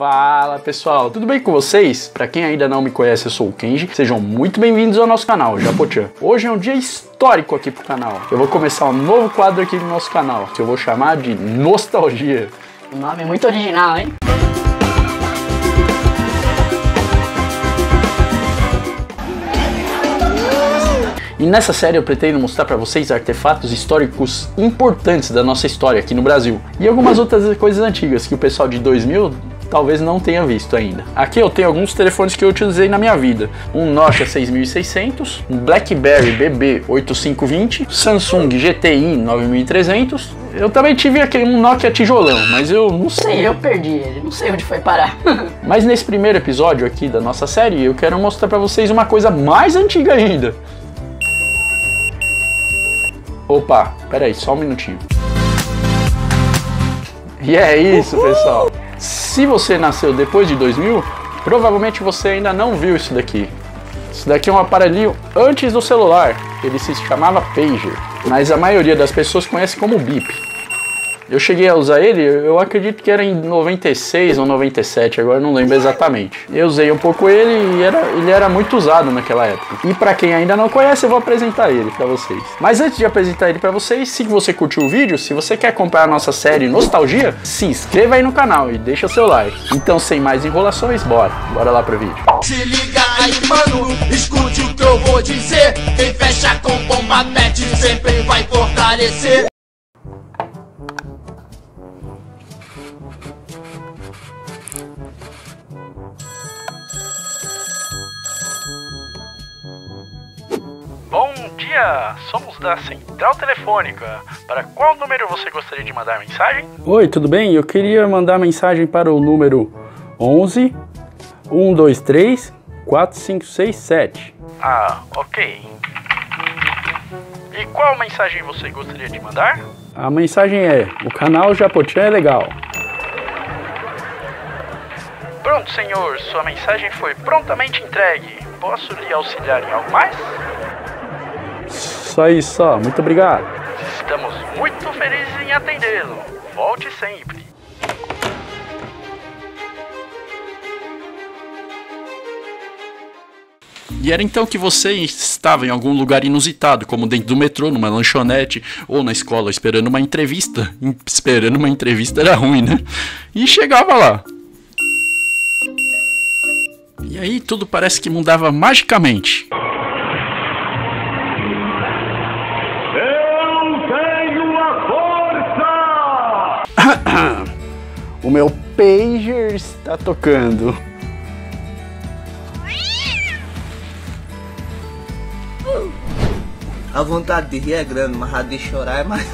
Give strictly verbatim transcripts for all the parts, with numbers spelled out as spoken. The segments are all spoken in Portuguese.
Fala pessoal, tudo bem com vocês? Pra quem ainda não me conhece, eu sou o Kenji, sejam muito bem-vindos ao nosso canal, Japochan. Hoje é um dia histórico aqui pro canal. Eu vou começar um novo quadro aqui no nosso canal, que eu vou chamar de Nostalgia. O nome é muito original, hein? E nessa série eu pretendo mostrar para vocês artefatos históricos importantes da nossa história aqui no Brasil. E algumas outras coisas antigas que o pessoal de dois mil talvez não tenha visto ainda. Aqui eu tenho alguns telefones que eu utilizei na minha vida. Um Nokia seis mil e seiscentos, um BlackBerry B B oitenta e cinco vinte, Samsung G T I nove mil e trezentos. Eu também tive aquele um Nokia tijolão, mas eu não sei. Sei, eu perdi ele, não sei onde foi parar. Mas nesse primeiro episódio aqui da nossa série, eu quero mostrar para vocês uma coisa mais antiga ainda. Opa, peraí, só um minutinho. E é isso, pessoal. Se você nasceu depois de dois mil, provavelmente você ainda não viu isso daqui. Isso daqui é um aparelhinho antes do celular. Ele se chamava pager, mas a maioria das pessoas conhece como bip. Eu cheguei a usar ele, eu acredito que era em noventa e seis ou noventa e sete, agora não lembro exatamente. Eu usei um pouco ele e era, ele era muito usado naquela época. E para quem ainda não conhece, eu vou apresentar ele para vocês. Mas antes de apresentar ele para vocês, se você curtiu o vídeo, se você quer acompanhar a nossa série Nostalgia, se inscreva aí no canal e deixa o seu like. Então, sem mais enrolações, bora. Bora lá pro vídeo. Se liga aí, mano, escute o que eu vou dizer. Quem fecha com bomba pet sempre vai fortalecer. Bom dia, somos da Central Telefônica. Para qual número você gostaria de mandar mensagem? Oi, tudo bem? Eu queria mandar mensagem para o número onze, um dois três, quatro cinco seis sete. Ah, ok. E qual mensagem você gostaria de mandar? A mensagem é: o canal Japochan é legal. Pronto, senhor, sua mensagem foi prontamente entregue. Posso lhe auxiliar em algo mais? Só isso, só. Muito obrigado. Estamos muito felizes em atendê-lo. Volte sempre. E era então que você estava em algum lugar inusitado, como dentro do metrô, numa lanchonete, ou na escola, esperando uma entrevista. Esperando uma entrevista era ruim, né? E chegava lá. E aí tudo parece que mudava magicamente. O meu pager está tocando. A vontade de rir é grande, mas a de chorar é mais.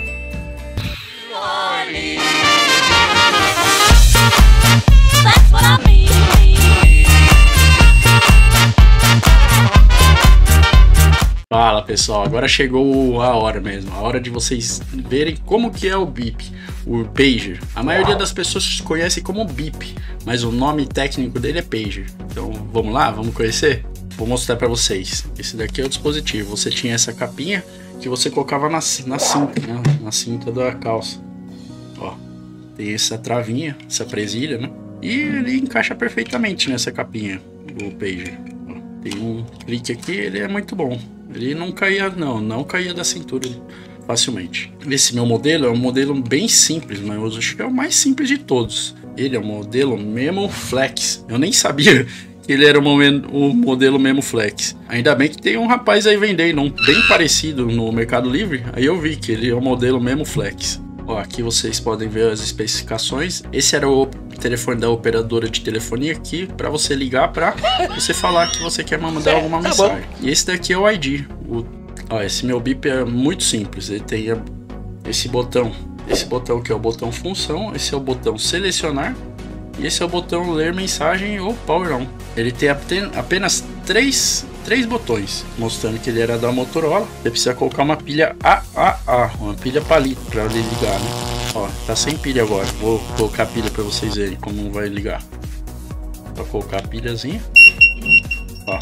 Fala pessoal, agora chegou a hora mesmo, a hora de vocês verem como que é o bip, o pager. A maioria das pessoas conhece como bip, mas o nome técnico dele é pager. Então vamos lá, vamos conhecer? Vou mostrar para vocês. Esse daqui é o dispositivo. Você tinha essa capinha que você colocava na, na cinta, né? Na cinta da calça. Ó, tem essa travinha, essa presilha, né? E ele encaixa perfeitamente nessa capinha, o pager. Ó, tem um clique aqui, ele é muito bom. Ele não caía, não, não caía da cintura facilmente. Esse meu modelo é um modelo bem simples, mas eu acho que é o mais simples de todos. Ele é o modelo Memo Flex. Eu nem sabia que ele era o modelo Memo Flex. Ainda bem que tem um rapaz aí vendendo um bem parecido no Mercado Livre. Aí eu vi que ele é o modelo Memo Flex. Ó, aqui vocês podem ver as especificações. Esse era o telefone da operadora de telefonia aqui para você ligar para você falar que você quer mandar alguma mensagem. E esse daqui é o I D. O, ó, esse meu bip é muito simples. Ele tem a, esse botão, esse botão que é o botão função, esse é o botão selecionar e esse é o botão ler mensagem ou power on. Ele tem apenas três três botões, mostrando que ele era da Motorola. Você precisa colocar uma pilha A A A, uma pilha palito para ele ligar, né? Ó, tá sem pilha agora. Vou colocar a pilha para vocês verem como vai ligar. Vou colocar a pilhazinha. Ó.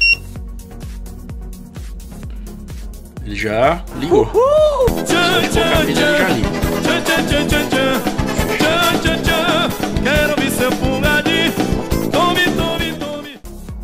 Ele já ligou. Se eu colocar a pilha, ele já liga. Quero ver seu pungadinho. Tome, tome, tome.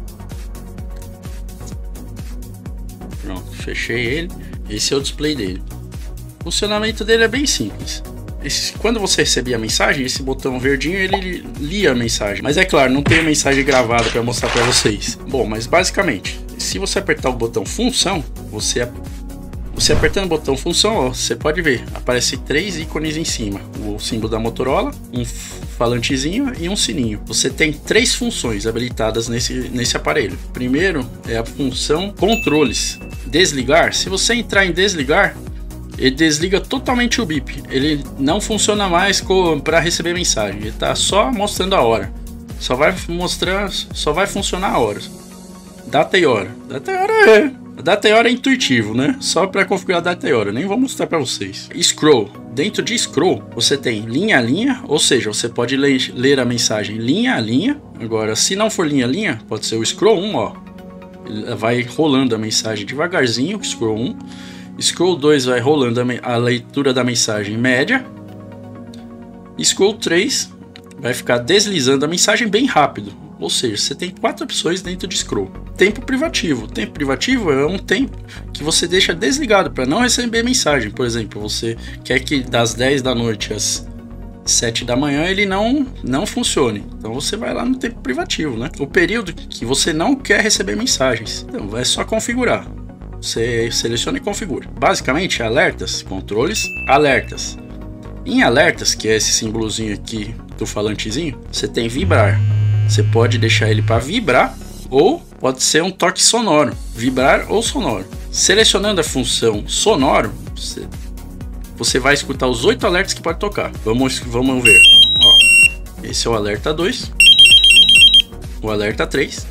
Pronto, fechei ele. Esse é o display dele. O funcionamento dele é bem simples. Esse, quando você recebia a mensagem, esse botão verdinho ele lia a mensagem. Mas é claro, não tem a mensagem gravada para mostrar para vocês. Bom, mas basicamente, se você apertar o botão função, você, você apertando o botão função, ó, você pode ver, aparece três ícones em cima. O símbolo da Motorola, um falantezinho e um sininho. Você tem três funções habilitadas nesse, nesse aparelho. Primeiro é a função controles. Desligar, se você entrar em desligar, ele desliga totalmente o bip. Ele não funciona mais para receber mensagem. Ele está só mostrando a hora. Só vai mostrar, só vai funcionar a hora. Data e hora. Data e hora é. Data e hora é intuitivo, né? Só para configurar data e hora. Nem vou mostrar para vocês. Scroll. Dentro de scroll, você tem linha a linha, ou seja, você pode ler, ler a mensagem linha a linha. Agora, se não for linha a linha, pode ser o scroll um, ó. Ele vai rolando a mensagem devagarzinho, scroll um. Scroll dois vai rolando a, a leitura da mensagem média. Scroll três vai ficar deslizando a mensagem bem rápido. Ou seja, você tem quatro opções dentro de scroll. Tempo privativo. Tempo privativo é um tempo que você deixa desligado para não receber mensagem. Por exemplo, você quer que das dez da noite às sete da manhã ele não, não funcione. Então você vai lá no tempo privativo, né? O período que você não quer receber mensagens. Então é só configurar. Você seleciona e configura. Basicamente, alertas, controles, alertas. Em alertas, que é esse símbolozinho aqui do falantezinho, você tem vibrar. Você pode deixar ele para vibrar ou pode ser um toque sonoro, vibrar ou sonoro. Selecionando a função sonoro, você, você vai escutar os oito alertas que pode tocar. Vamos, vamos ver. Ó, esse é o alerta dois, o alerta três,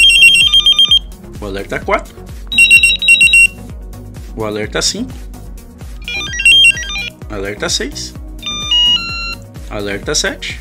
o alerta quatro. O alerta cinco, alerta seis, alerta sete,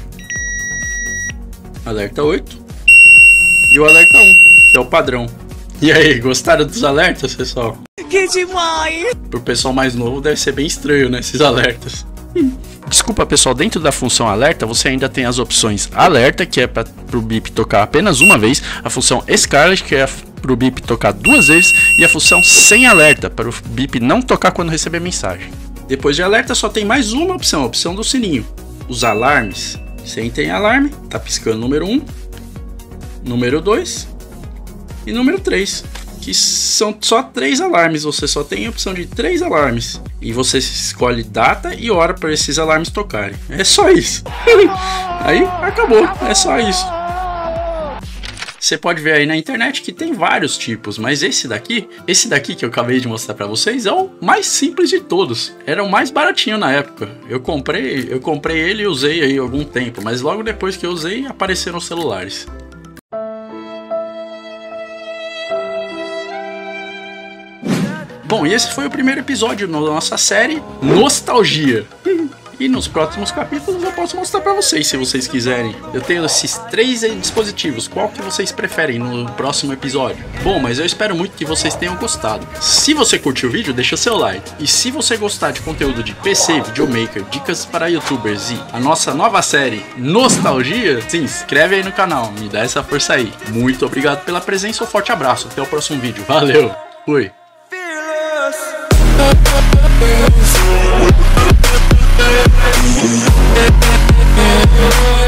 alerta oito e o alerta um, que é o padrão. E aí, gostaram dos alertas, pessoal? Que demais! Pro pessoal mais novo deve ser bem estranho, né, esses alertas. Desculpa, pessoal, dentro da função alerta você ainda tem as opções alerta, que é para o bip tocar apenas uma vez, a função Scarlet, que é para o bip tocar duas vezes, e a função sem alerta, para o bip não tocar quando receber mensagem. Depois de alerta só tem mais uma opção, a opção do sininho. Os alarmes, você tem alarme, tá piscando número um, número dois e número três. Que são só três alarmes, você só tem a opção de três alarmes. E você escolhe data e hora para esses alarmes tocarem. É só isso. Aí acabou, é só isso. Você pode ver aí na internet que tem vários tipos, mas esse daqui, esse daqui que eu acabei de mostrar para vocês é o mais simples de todos. Era o mais baratinho na época. Eu comprei, eu comprei ele e usei aí algum tempo, mas logo depois que eu usei apareceram os celulares. Bom, e esse foi o primeiro episódio da nossa série Nostalgia. E nos próximos capítulos eu posso mostrar pra vocês, se vocês quiserem. Eu tenho esses três dispositivos, qual que vocês preferem no próximo episódio? Bom, mas eu espero muito que vocês tenham gostado. Se você curtiu o vídeo, deixa seu like. E se você gostar de conteúdo de P C, videomaker, dicas para youtubers e a nossa nova série Nostalgia, se inscreve aí no canal, me dá essa força aí. Muito obrigado pela presença, um forte abraço, até o próximo vídeo. Valeu, fui! Yeah.